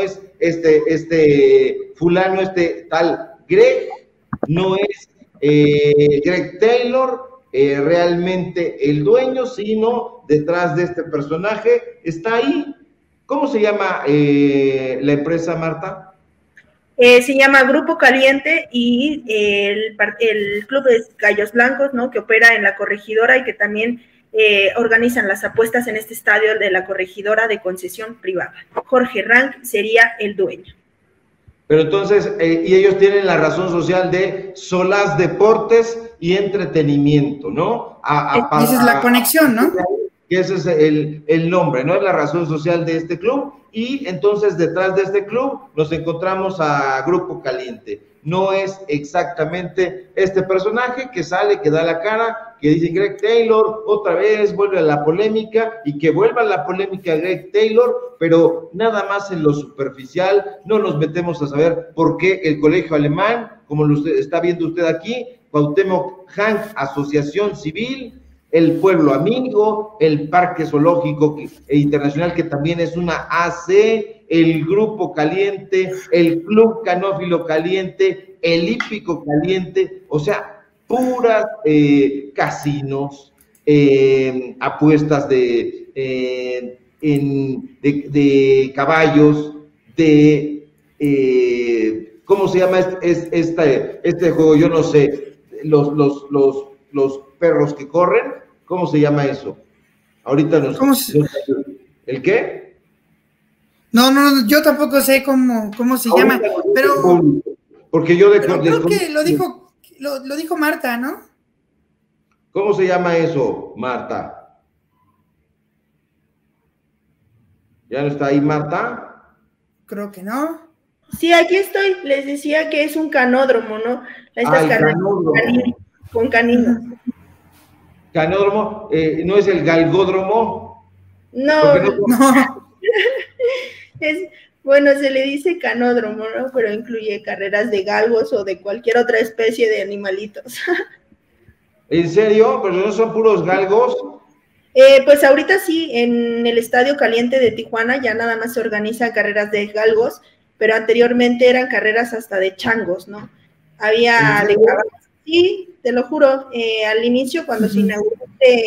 fulano, tal Greg, no es Greg Taylor realmente el dueño, sino detrás de este personaje está ahí. ¿Cómo se llama la empresa, Marta? Se llama Grupo Caliente y el Club de Gallos Blancos, ¿no? Que opera en la Corregidora y que también organizan las apuestas en este estadio de la Corregidora de concesión privada. Jorge Rank sería el dueño. Pero entonces, y ellos tienen la razón social de Solás Deportes y Entretenimiento, ¿no? Esa es la conexión, ¿no? Que ese es el nombre, ¿no? Es la razón social de este club. Y entonces detrás de este club nos encontramos a Grupo Caliente. No es exactamente este personaje que sale, que da la cara, que dice Greg Taylor, otra vez vuelve a la polémica, y que vuelva a la polémica Greg Taylor, pero nada más en lo superficial. No nos metemos a saber por qué el colegio alemán, como lo está viendo usted aquí, Cuauhtémoc Hank, Asociación Civil, el Pueblo Amigo, el Parque Zoológico Internacional, que también es una AC, el Grupo Caliente, el Club Canófilo Caliente, el Hípico Caliente, o sea, puras casinos, apuestas de caballos, ¿cómo se llama este juego? Yo no sé, los perros que corren, ¿cómo se llama eso? Ahorita ¿el qué? No, yo tampoco sé cómo se llama, pero porque yo creo que lo dijo Marta, ¿no? ¿Cómo se llama eso, Marta? ¿Ya no está ahí Marta? Creo que no. Sí, aquí estoy. Les decía que es un canódromo, ¿no? Estas canódromo. Con caninos. Canódromo, ¿no es el galgódromo? No. Bueno, se le dice canódromo, ¿no? Pero incluye carreras de galgos o de cualquier otra especie de animalitos. ¿En serio? ¿Pero no son puros galgos? Pues ahorita sí, en el Estadio Caliente de Tijuana ya nada más se organizan carreras de galgos, pero anteriormente eran carreras hasta de changos, ¿no? Había de caballos. Sí, te lo juro, al inicio cuando se inauguró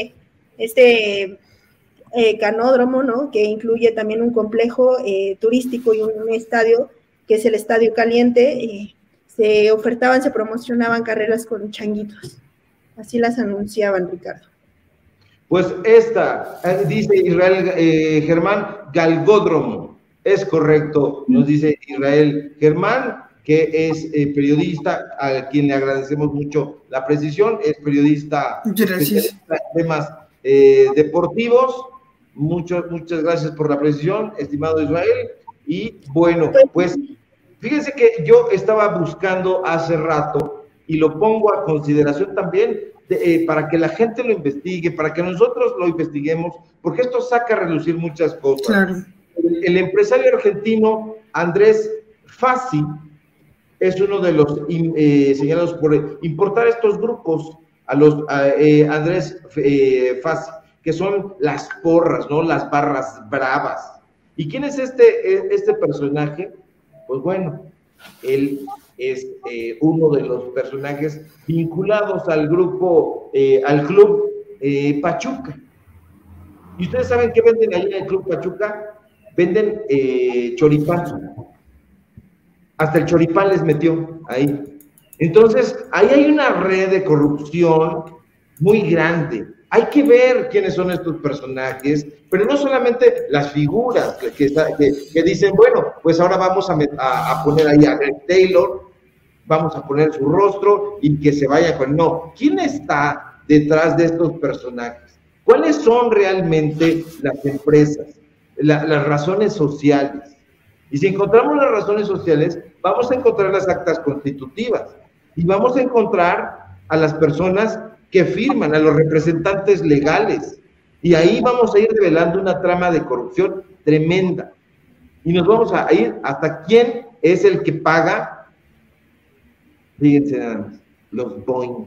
este canódromo, ¿no? Que incluye también un complejo turístico y un estadio, que es el Estadio Caliente, se ofertaban, se promocionaban carreras con changuitos. Así las anunciaban, Ricardo. Pues esta, dice Israel Germán, galgódromo. Es correcto, nos dice Israel Germán, que es periodista, a quien le agradecemos mucho la precisión, es periodista especialista en temas deportivos. Muchas gracias por la precisión, estimado Israel. Y bueno, pues fíjense que yo estaba buscando hace rato, y lo pongo a consideración también, para que la gente lo investigue, para que nosotros lo investiguemos, porque esto saca a relucir muchas cosas. Claro. El empresario argentino Andrés Fassi es uno de los señalados por importar estos grupos Andrés Fassi, que son las porras, ¿no? Las barras bravas. ¿Y quién es este personaje? Pues bueno, él es uno de los personajes vinculados al grupo, al club Pachuca. ¿Y ustedes saben qué venden ahí en el club Pachuca? Venden choripán. Hasta el choripán les metió ahí. Entonces, ahí hay una red de corrupción muy grande. Hay que ver quiénes son estos personajes, pero no solamente las figuras que dicen, bueno, pues ahora vamos a poner ahí a Greg Taylor, vamos a poner su rostro y que se vaya con... No, ¿quién está detrás de estos personajes? ¿Cuáles son realmente las empresas? Las razones sociales. Y si encontramos las razones sociales, vamos a encontrar las actas constitutivas y vamos a encontrar a las personas que firman, a los representantes legales, y ahí vamos a ir revelando una trama de corrupción tremenda, y nos vamos a ir hasta quién es el que paga. Fíjense nada más, los Boeing,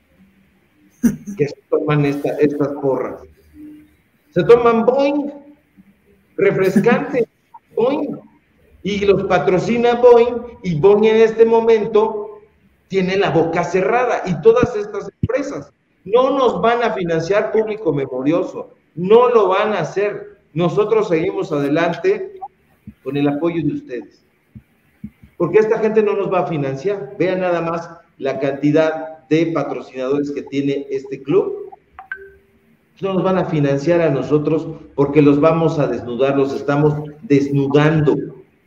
que se toman estas porras, se toman Boeing, refrescante, Boeing, y los patrocina Boeing, y Boeing en este momento tiene la boca cerrada, y todas estas empresas no nos van a financiar público memorioso, no lo van a hacer. Nosotros seguimos adelante con el apoyo de ustedes, porque esta gente no nos va a financiar. Vean nada más la cantidad de patrocinadores que tiene este club. No nos van a financiar a nosotros porque los vamos a desnudar, los estamos desnudando.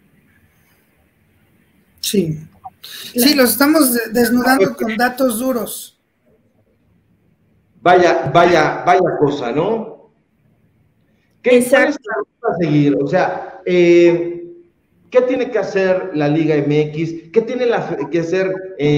Sí, sí, los estamos desnudando con datos duros. Vaya cosa, ¿no? ¿Cuál es la ruta a seguir? O sea, ¿qué tiene que hacer la Liga MX? ¿Qué tiene que hacer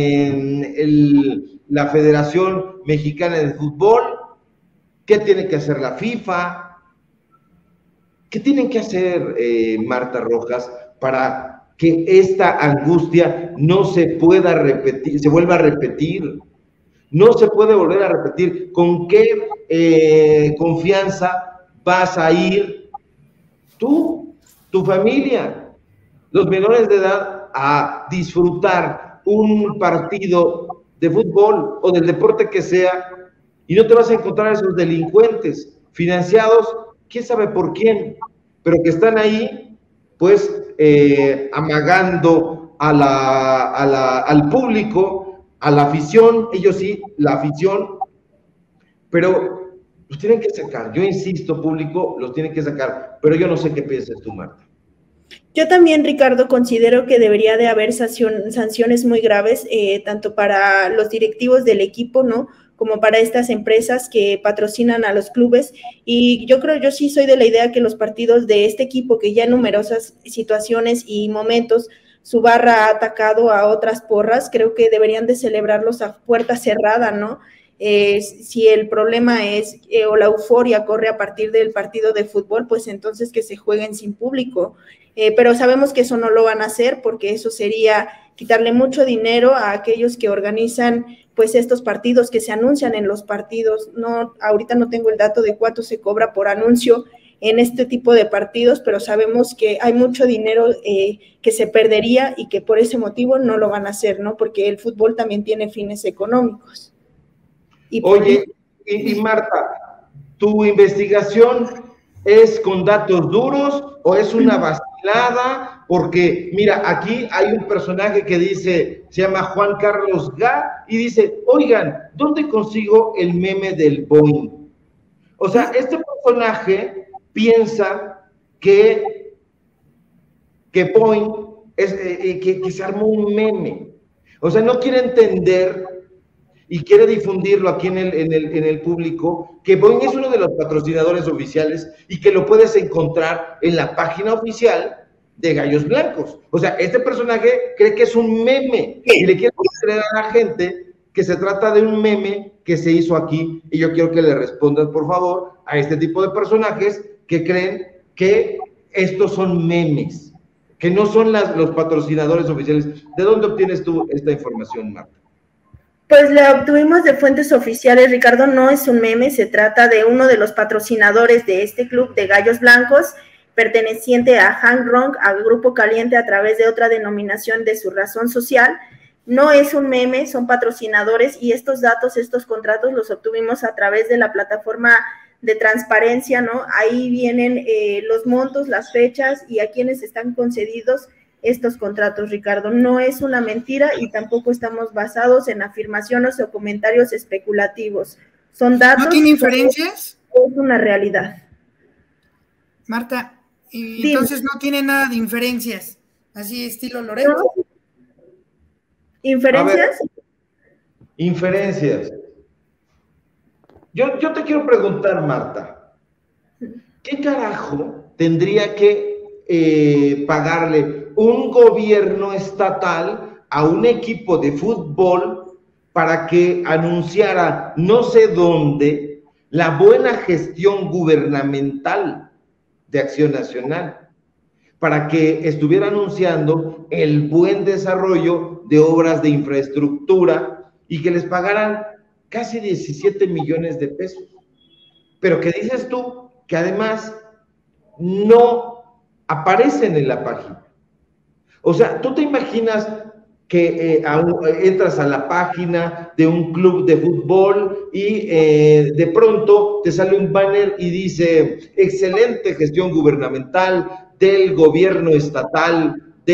la Federación Mexicana de Fútbol? ¿Qué tiene que hacer la FIFA? ¿Qué tienen que hacer, Marta Rojas, para que esta angustia no se pueda repetir, se vuelva a repetir? No se puede volver a repetir. ¿Con qué confianza vas a ir tú, tu familia, los menores de edad, a disfrutar un partido de fútbol o del deporte que sea, y no te vas a encontrar a esos delincuentes financiados, quién sabe por quién, pero que están ahí, pues, amagando al público, a la afición? Ellos sí, la afición, pero los tienen que sacar. Yo insisto, público, los tienen que sacar, pero yo no sé qué piensas tú, Marta. Yo también, Ricardo, considero que debería de haber sanciones muy graves, tanto para los directivos del equipo, ¿no?, como para estas empresas que patrocinan a los clubes. Y yo sí soy de la idea que los partidos de este equipo, que ya en numerosas situaciones y momentos su barra ha atacado a otras porras, creo que deberían de celebrarlos a puerta cerrada, ¿no? Si el problema es, o la euforia corre a partir del partido de fútbol, pues entonces que se jueguen sin público. Pero sabemos que eso no lo van a hacer, porque eso sería quitarle mucho dinero a aquellos que organizan pues estos partidos, que se anuncian en los partidos. No, ahorita no tengo el dato de cuánto se cobra por anuncio en este tipo de partidos, pero sabemos que hay mucho dinero que se perdería y que por ese motivo no lo van a hacer, ¿no? Porque el fútbol también tiene fines económicos. Oye, y Marta, ¿tu investigación es con datos duros o es una vacilada? Porque, mira, aquí hay un personaje que dice, se llama Juan Carlos Gá, y dice, oigan, ¿dónde consigo el meme del Boeing? O sea, este personaje piensa que Boeing es, que se armó un meme. O sea, no quiere entender y quiere difundirlo aquí en el público, que Boeing es uno de los patrocinadores oficiales y que lo puedes encontrar en la página oficial de Gallos Blancos. O sea, este personaje cree que es un meme y le quiere creer a la gente que se trata de un meme que se hizo aquí, y yo quiero que le respondas, por favor, a este tipo de personajes que creen que estos son memes, que no son los patrocinadores oficiales. ¿De dónde obtienes tú esta información, Marta? Pues la obtuvimos de fuentes oficiales, Ricardo. No es un meme, se trata de uno de los patrocinadores de este club de Gallos Blancos, perteneciente a Hang Rong, al Grupo Caliente, a través de otra denominación de su razón social. No es un meme, son patrocinadores, y estos datos, estos contratos los obtuvimos a través de la plataforma de transparencia, ¿no? Ahí vienen los montos, las fechas y a quienes están concedidos estos contratos, Ricardo. No es una mentira y tampoco estamos basados en afirmaciones o comentarios especulativos. Son datos. ¿No tiene inferencias? Es una realidad. Marta, y entonces no tiene nada de inferencias, así estilo Loreto. ¿No? ¿Inferencias? Inferencias. Yo te quiero preguntar, Marta, ¿qué carajo tendría que pagarle un gobierno estatal a un equipo de fútbol para que anunciara no sé dónde la buena gestión gubernamental de Acción Nacional, para que estuviera anunciando el buen desarrollo de obras de infraestructura y que les pagaran casi 17 millones de pesos? Pero que dices tú que además no aparecen en la página. O sea, ¿tú te imaginas que entras a la página de un club de fútbol y de pronto te sale un banner y dice excelente gestión gubernamental del gobierno estatal,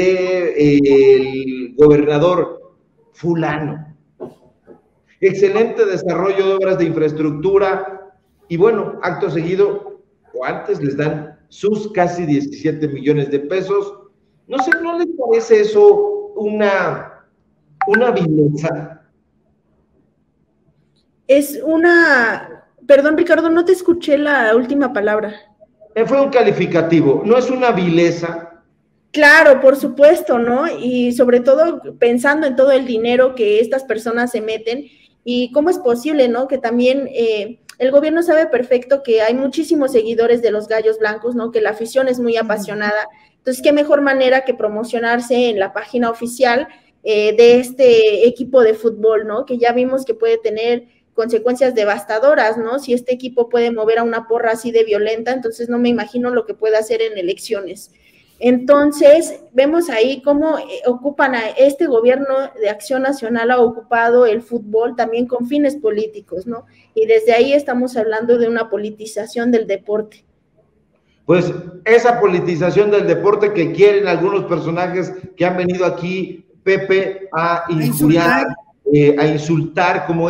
del gobernador fulano, excelente desarrollo de obras de infraestructura, y bueno, acto seguido o antes les dan sus casi 17 millones de pesos? No sé, ¿no les parece eso una vileza? Es una... Perdón, Ricardo, no te escuché la última palabra. Fue un calificativo, ¿no es una vileza? Claro, por supuesto, ¿no? Y sobre todo pensando en todo el dinero que estas personas se meten, y cómo es posible, ¿no? Que también el gobierno sabe perfecto que hay muchísimos seguidores de los Gallos Blancos, ¿no? Que la afición es muy apasionada. Entonces, qué mejor manera que promocionarse en la página oficial, de este equipo de fútbol, ¿no? Que ya vimos que puede tener consecuencias devastadoras, ¿no? Si este equipo puede mover a una porra así de violenta, entonces no me imagino lo que puede hacer en elecciones. Entonces, vemos ahí cómo ocupan a este gobierno de Acción Nacional, ha ocupado el fútbol también con fines políticos, ¿no? Y desde ahí estamos hablando de una politización del deporte. Pues esa politización del deporte que quieren algunos personajes que han venido aquí, Pepe, a injuriar, a insultar, como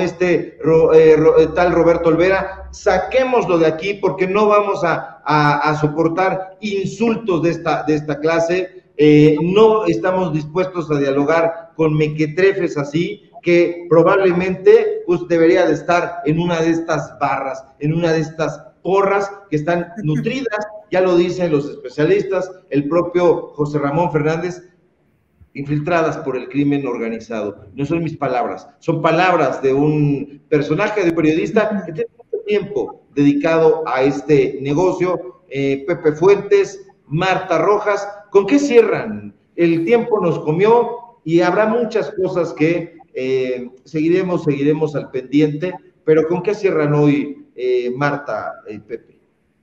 tal Roberto Olvera, saquémoslo de aquí porque no vamos a soportar insultos de esta clase, no estamos dispuestos a dialogar con mequetrefes así, que probablemente pues debería de estar en una de estas barras, en una de estas porras que están nutridas, ya lo dicen los especialistas, el propio José Ramón Fernández, infiltradas por el crimen organizado. No son mis palabras, son palabras de un personaje, de periodista que tiene mucho tiempo dedicado a este negocio. Pepe Fuentes, Marta Rojas, ¿con qué cierran? El tiempo nos comió y habrá muchas cosas que seguiremos al pendiente, pero ¿con qué cierran hoy, Marta y Pepe?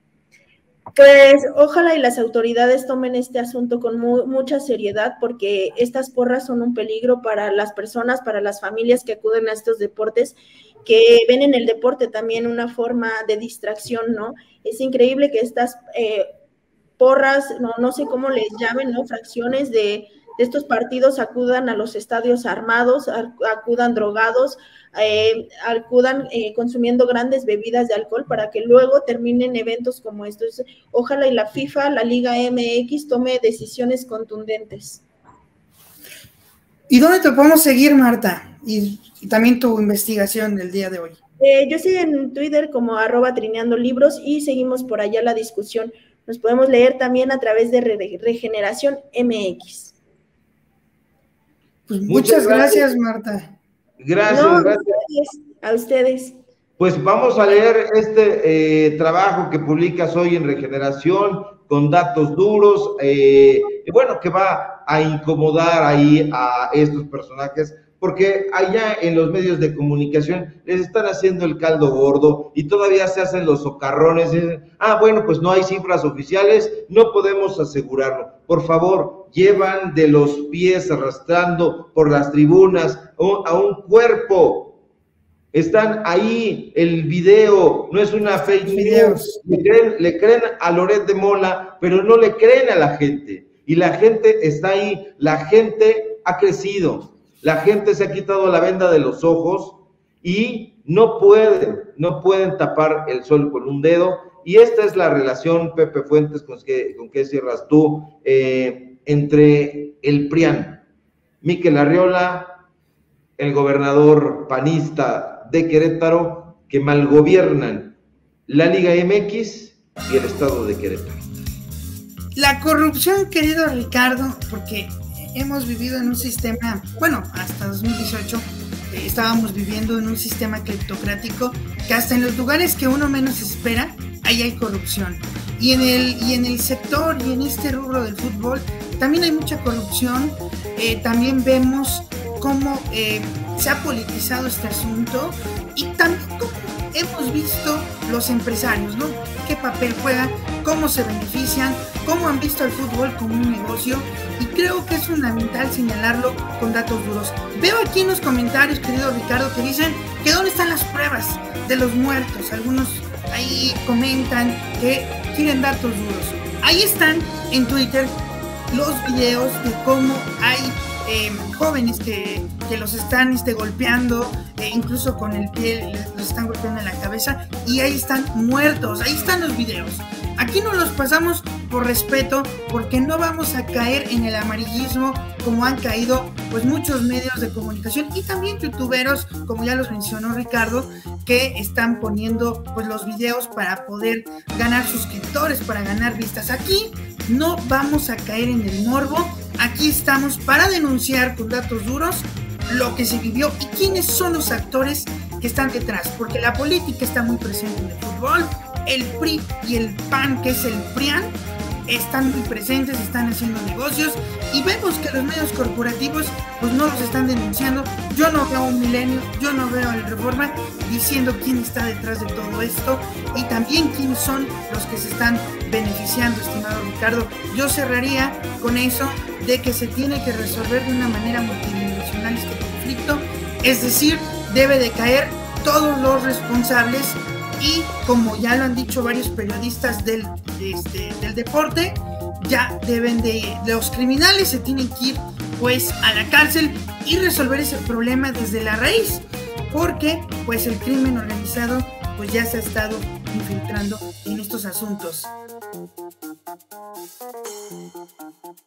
Pues ojalá y las autoridades tomen este asunto con mucha seriedad, porque estas porras son un peligro para las personas, para las familias que acuden a estos deportes, que ven en el deporte también una forma de distracción, ¿no? Es increíble que estas porras, no sé cómo les llamen, ¿no? Fracciones de estos partidos acudan a los estadios armados, acudan drogados, acudan consumiendo grandes bebidas de alcohol para que luego terminen eventos como estos. Ojalá y la FIFA, la Liga MX, tome decisiones contundentes. ¿Y dónde te podemos seguir, Marta? Y también tu investigación del día de hoy. Yo estoy en Twitter como @trineandolibros y seguimos por allá la discusión. Nos podemos leer también a través de Regeneración MX. Pues muchas gracias, Marta. Gracias. A ustedes. Pues vamos a leer este trabajo que publicas hoy en Regeneración, con datos duros, bueno, que va a incomodar ahí a estos personajes, porque allá en los medios de comunicación les están haciendo el caldo gordo y todavía se hacen los socarrones y dicen, bueno, pues no hay cifras oficiales, no podemos asegurarlo. Por favor, llevan de los pies arrastrando por las tribunas a un cuerpo. Están ahí, el video, no es una fake news. Le creen a Loret de Mola, pero no le creen a la gente. Y la gente está ahí, la gente ha crecido, la gente se ha quitado la venda de los ojos y no pueden tapar el sol con un dedo. Y esta es la relación, Pepe Fuentes, con qué cierras tú, entre el PRIAN, Miquel Arriola, el gobernador panista de Querétaro, que malgobiernan la Liga MX y el estado de Querétaro. La corrupción, querido Ricardo, porque hemos vivido en un sistema, bueno, hasta 2018 estábamos viviendo en un sistema cleptocrático que hasta en los lugares que uno menos espera, ahí hay corrupción. Y en el sector y en este rubro del fútbol también hay mucha corrupción. También vemos cómo se ha politizado este asunto y también cómo hemos visto los empresarios, ¿no? Qué papel juegan, cómo se benefician, cómo han visto al fútbol como un negocio, y creo que es fundamental señalarlo con datos duros. Veo aquí en los comentarios, querido Ricardo, que dicen que dónde están las pruebas de los muertos. Algunos ahí comentan que quieren datos duros. Ahí están en Twitter los videos de cómo hay jóvenes que los están golpeando, incluso con el pie los están golpeando en la cabeza, y ahí están muertos. Ahí están los videos. Aquí no los pasamos por respeto, porque no vamos a caer en el amarillismo como han caído pues muchos medios de comunicación y también youtuberos, como ya los mencionó Ricardo, que están poniendo pues los videos para poder ganar suscriptores, para ganar vistas. Aquí no vamos a caer en el morbo. Aquí estamos para denunciar con datos duros lo que se vivió y quiénes son los actores que están detrás, porque la política está muy presente en el fútbol. El PRI y el PAN, que es el PRIAN, están muy presentes, están haciendo negocios y vemos que los medios corporativos pues no los están denunciando. Yo no veo a un Milenio, yo no veo a El Reforma diciendo quién está detrás de todo esto y también quiénes son los que se están beneficiando, estimado Ricardo. Yo cerraría con eso de que se tiene que resolver de una manera multidimensional este conflicto, es decir, debe de caer todos los responsables y como ya lo han dicho varios periodistas del deporte, ya deben de los criminales se tienen que ir pues a la cárcel y resolver ese problema desde la raíz, porque pues el crimen organizado pues ya se ha estado infiltrando en estos asuntos.